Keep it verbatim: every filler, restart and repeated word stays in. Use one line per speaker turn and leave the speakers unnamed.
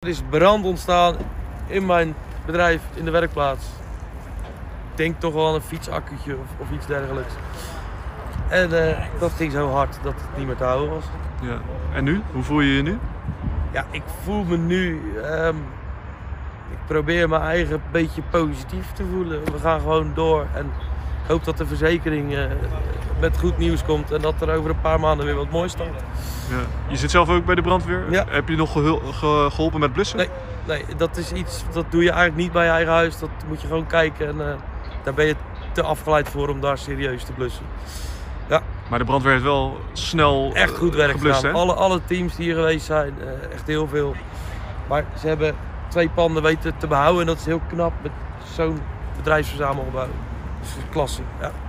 Er is brand ontstaan in mijn bedrijf, in de werkplaats. Ik denk toch wel aan een fietsaccu'tje of, of iets dergelijks. En uh, dat ging zo hard dat het niet meer te houden was.
Ja. En nu? Hoe voel je je nu?
Ja, ik voel me nu... Um, ik probeer mijn eigen beetje positief te voelen. We gaan gewoon door en ik hoop dat de verzekering uh, met goed nieuws komt en dat er over een paar maanden weer wat moois staat.
Ja. Je zit zelf ook bij de brandweer.
Ja.
Heb je nog gehul- ge- geholpen met blussen?
Nee, nee, dat is iets, dat doe je eigenlijk niet bij je eigen huis. Dat moet je gewoon kijken en uh, daar ben je te afgeleid voor om daar serieus te blussen. Ja.
Maar de brandweer heeft wel snel
echt goed werk
geblust,
gedaan.
Hè?
Alle, alle teams die hier geweest zijn, uh, echt heel veel. Maar ze hebben twee panden weten te behouden en dat is heel knap met zo'n bedrijfsverzamelgebouw. Dus klasse, ja.